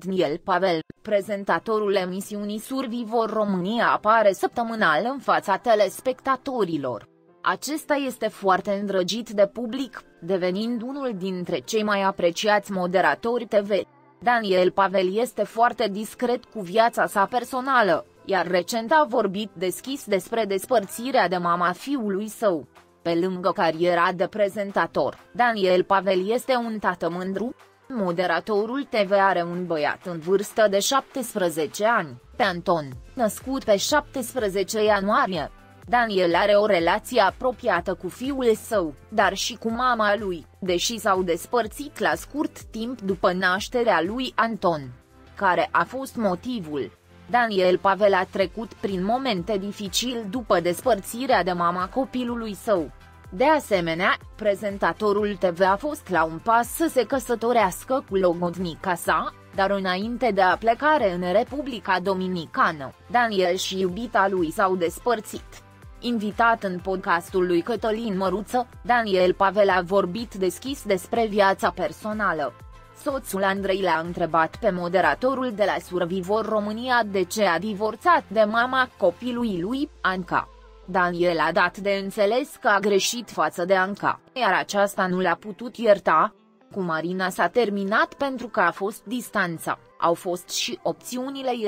Daniel Pavel, prezentatorul emisiunii Survivor România, apare săptămânal în fața telespectatorilor. Acesta este foarte îndrăgit de public, devenind unul dintre cei mai apreciați moderatori TV. Daniel Pavel este foarte discret cu viața sa personală, iar recent a vorbit deschis despre despărțirea de mama fiului său. Pe lângă cariera de prezentator, Daniel Pavel este un tată mândru. Moderatorul TV are un băiat în vârstă de 17 ani, pe Anton, născut pe 17 ianuarie. Daniel are o relație apropiată cu fiul său, dar și cu mama lui, deși s-au despărțit la scurt timp după nașterea lui Anton. Care a fost motivul? Daniel Pavel a trecut prin momente dificile după despărțirea de mama copilului său. De asemenea, prezentatorul TV a fost la un pas să se căsătorească cu logodnica sa, dar înainte de a plecare în Republica Dominicană, Daniel și iubita lui s-au despărțit. Invitat în podcastul lui Cătălin Măruță, Daniel Pavel a vorbit deschis despre viața personală. Soțul Andrei l-a întrebat pe moderatorul de la Survivor România de ce a divorțat de mama copilului lui, Anca. Daniel a dat de înțeles că a greșit față de Anca, iar aceasta nu l-a putut ierta. Cu Marina s-a terminat pentru că a fost distanța, au fost și opțiunile ei ...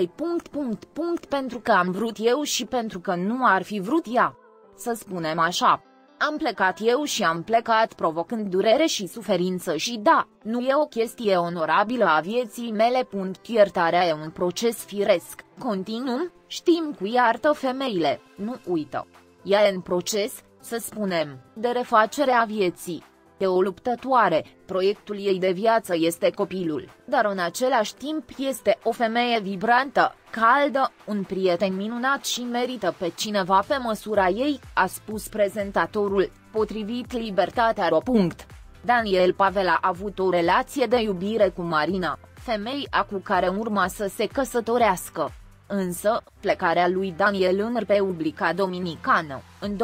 pentru că am vrut eu și pentru că nu ar fi vrut ea. Să spunem așa. Am plecat eu și am plecat provocând durere și suferință și da, nu e o chestie onorabilă a vieții mele. Iertarea e un proces firesc, continuu, știm cu iartă femeile, nu uită. Ea e în proces, să spunem, de refacere a vieții. E o luptătoare, proiectul ei de viață este copilul, dar în același timp este o femeie vibrantă, caldă, un prieten minunat și merită pe cineva pe măsura ei, a spus prezentatorul, potrivit Libertatea.ro. Daniel Pavel a avut o relație de iubire cu Marina, femeia cu care urma să se căsătorească. Însă, plecarea lui Daniel în Republica Dominicană, în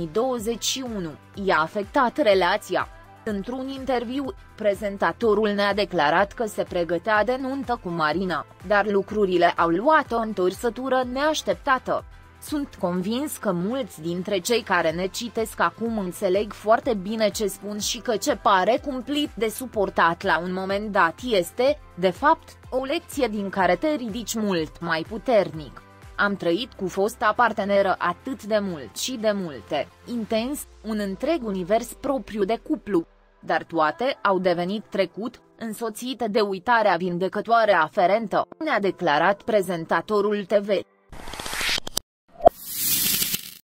2021, i-a afectat relația. Într-un interviu, prezentatorul ne-a declarat că se pregătea de nuntă cu Marina, dar lucrurile au luat o întorsătură neașteptată. Sunt convins că mulți dintre cei care ne citesc acum înțeleg foarte bine ce spun și că ce pare cumplit de suportat la un moment dat este, de fapt, o lecție din care te ridici mult mai puternic. Am trăit cu fosta parteneră atât de mult și de multe, intens, un întreg univers propriu de cuplu. Dar toate au devenit trecut, însoțite de uitarea vindecătoare aferentă, ne-a declarat prezentatorul TV.